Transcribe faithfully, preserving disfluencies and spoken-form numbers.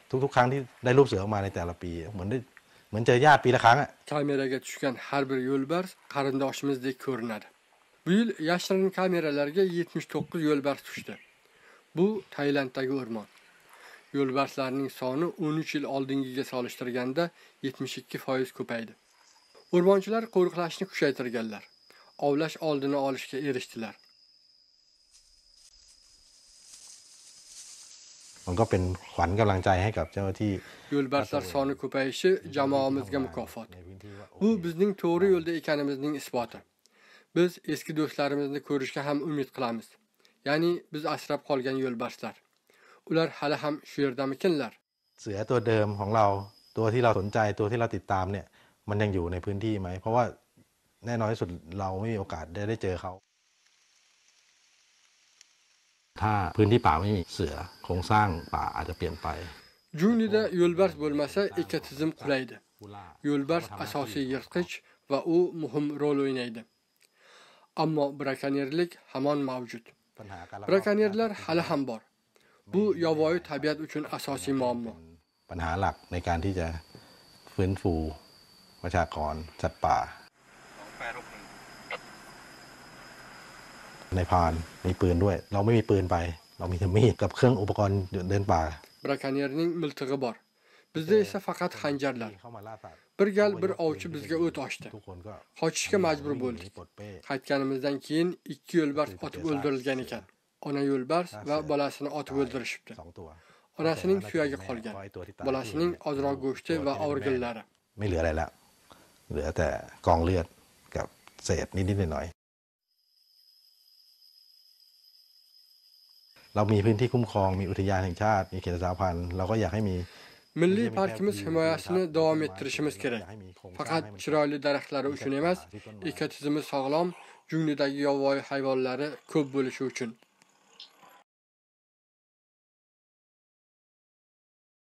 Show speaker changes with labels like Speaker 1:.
Speaker 1: ทุกๆครั้งที่ได้รูปเสือออกมาในแต่ละปีเหมือนได้เหมือนเจอญาติปีละครั้งอ่ะ
Speaker 2: Kameraga tushgan har bir yo'lbars qarindoshimizdek ko'rinadi. Bu yil yashirin kameralarga yetmish to'qqiz yo'lbars tushdi. Bu Tailanddagi o'rmon. Yo'lbarslarning soni o'n uch yil oldingiga solishtirganda yetmish ikki foiz ko'paydi. O'rmonchilar qo'riqlashni kuchaytirganlar. Ovlash oldini olishga erishdilar.
Speaker 1: มันก็เป็นขวัญกำลังใจให้กับเจ้าหน้าที่
Speaker 2: Yo'lbarslar soni ko'payishi jamoamizga mukofot. Bu bizning to'g'ri yo'lda ekanimizning isboti. Biz eski do'stlarimizni ko'rishga ham umid qilamiz. Ya'ni biz asrab qolgan yo'lbarslar. Ular hali ham shu yerdamikinlar?
Speaker 1: เสือตัวเดิมของเราตัวที่เราสนใจตัวที่เราติดตามเนี่ยมันยังอยู่ในพื้นที่ไหมเพราะว่าแน่นอนที่สุดเราไม่มีโอกาสได้ได้เจอเขาถ้าพื้นที่ป่าไม่มีเสือโครงสร้างป่าอาจจะเปลี่ยนไป
Speaker 2: Junglida yo'lbars bo'lmasa ekotizim qulaydi. Yo'lbars asosiy yirtqich va u muhim rol o'ynaydi. Ammo brakonyerlik hamon mavjud. Brakonyerlar hali ham bor. Bu yovvoyi tabiat uchun asosiy muammo.
Speaker 1: ปัญหาหลักในการที่จะฟื้นฟูประชากรสัตว์ป่าในพรานมีปืนด้วยเราไม่มีปืนไปเรามีแต่มีดกับเครื่องอุปกรณ์เดินป่า
Speaker 2: Brakonyerning miltig'i bor. Bizda esa faqat xanjarlar. Bir gal bir ovchi bizga o't ochdi. Qochishga majbur bo'ldik. Qaytganimizdan keyin ikki yo'lbars otib o'ldirilgan ekan. Ona yo'lbars va bolasini otib o'ldirishibdi. Onasining suyagi qolgan. Bolasining ozroq go'shti va organlari.
Speaker 1: ไม่เหลืออะไรแล้วเหลือแต่กองเลือดกับเศษนิดๆหน่อยๆเรามีพื้นที่คุ้มครองมีอุทยานแห่งชาติมีเขตรักษาพันธุ์เราก็อยากให้มี
Speaker 2: Milliy parkimiz himoyasini davom ettirishimiz kerak. Faqat chiroyli daraxtlari uchun emas, ekotizimi sog'lom, junglidagi yovvoyi hayvonlari ko'p bo'lishi uchun.